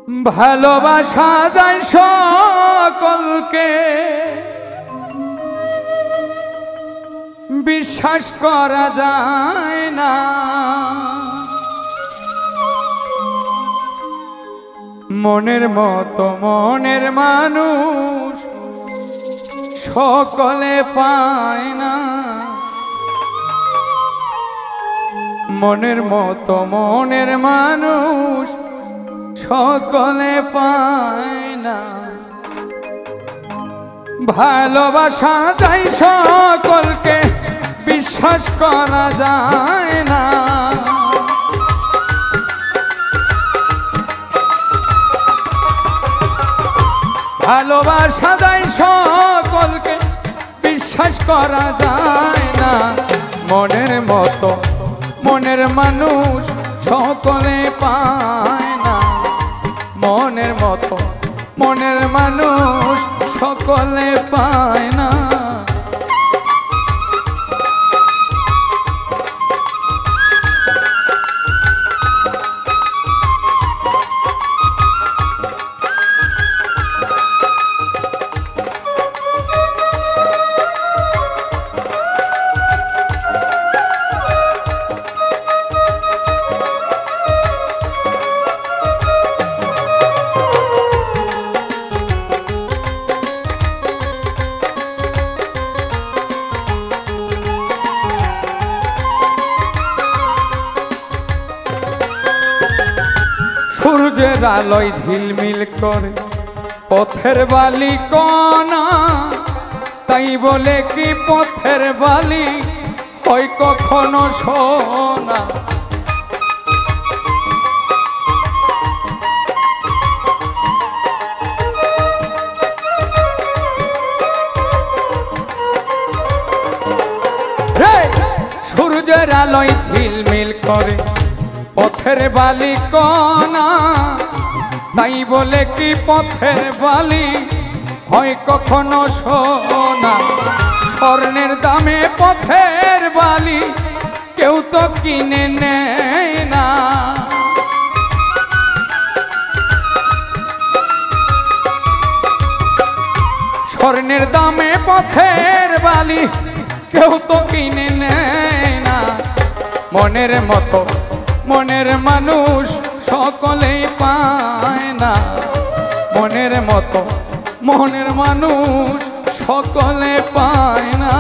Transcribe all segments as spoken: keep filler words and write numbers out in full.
ভালোবাসা যায় সকলকে, বিশ্বাস করা যায় না। মনের মতো মনের মানুষ সকলে পায় না। মনের মতো মনের মানুষ সকলে পায় না। ভালোবাসা যায় সকলকে, বিশ্বাস করা যায় না। ভালোবাসা যায় সকলকে, বিশ্বাস করা যায় না। মনের মতো মনের মানুষ সকলে পায় না। মনের মতো মনের মানুষ সকলে পায় না। সূর্যের আলোয় ঝিলমিল করে পথের বালি কণা, তাই বলে কি পথের বালি হয় কখনো সোনা? সূর্যের আলোয় ঝিলমিল করে পথের বালি কণা, তাই বলে কি পথের বালি হয় কখনো সোনা? স্বর্ণের দামে পথের বালি কেউ তো কিনে নেয় না। স্বর্ণের দামে পথের বালি কেউ তো কিনে নেয় না। মনের মতো মনের মানুষ সকলেই পায় না। মনের মতো মনের মানুষ সকলে পায় না।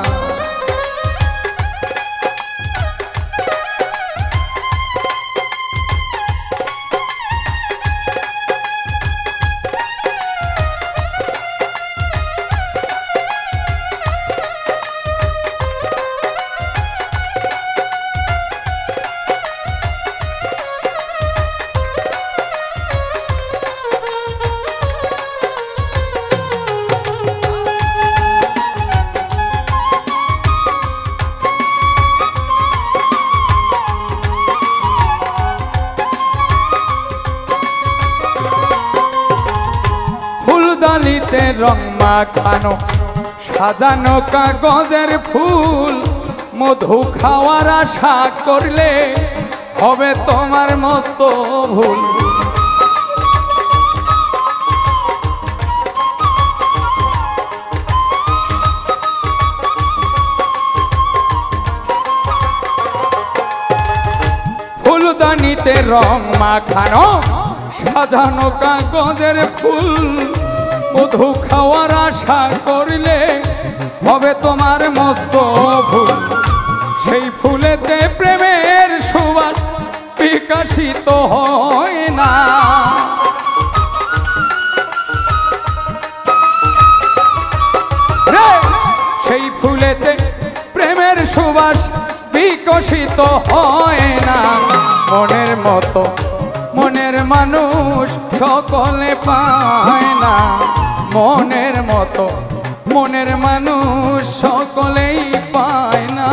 ফুলদানিতে রং মাখানো সাজানো কাগজের ফুল, মধু খাওয়ার আশা করলে হবে তোমার মস্ত ভুল। ফুলদানিতে রং মাখানো সাজানো কাগজের ফুল, মধু খাওয়ার আশা করলে হবে তোমার মস্ত ভুল। সেই ফুলেতে প্রেমের সুবাস বিকশিত হয় না। সেই ফুলেতে প্রেমের সুবাস বিকশিত হয় না। মনের মতো মনের মানুষ সকলে পায় না। মনের মতো মনের মানুষ সকলেই পায় না।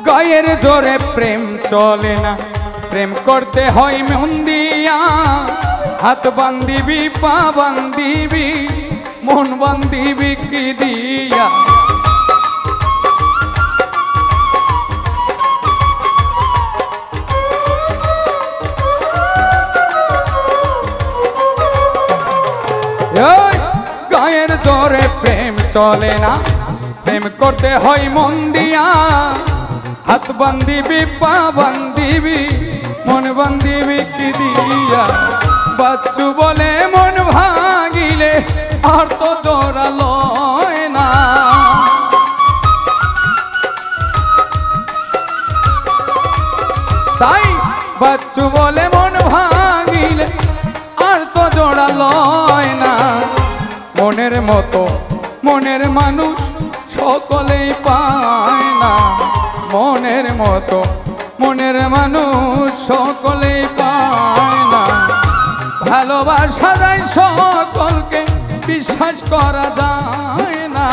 গায়ের জোরে প্রেম চলে না, প্রেম করতে হয় মন দিয়া। হাত বান্ধিবি, পা বান্ধিবি, মন বান্ধিবি কি দিয়া? গায়ের জোরে প্রেম চলে না, প্রেম করতে হয় মন দিয়া। হাত বান্ধিবি, পা বান্ধিবি, মন বান্ধিবি কি দিয়া? বাচ্চু বলে মন ভাঙিলে আর তো জোড়া লয় না। তাই বাচ্চু বলে মন ভাঙিলে আর তো জোড়া লয় না। মনের মতো মনের মানুষ সকলেই পায় না, মনের মতো মনের মানুষ সকলেই পায় না। ভালোবাসা যায় সকলকে, বিশ্বাস করা যায় না।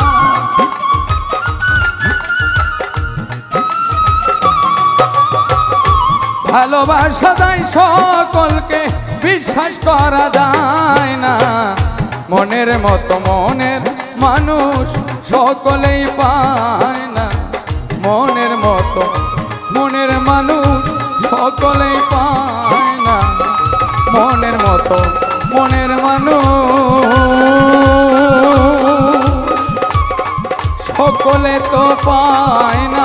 ভালোবাসা যায় সকলকে, বিশ্বাস করা যায় না। মনের মতো মনের মানুষ সকলেই পায় না, মনের মতো মনের মানুষ সকলেই পায় না। মনের মতো মনের মানুষ সকলে তো পায় না।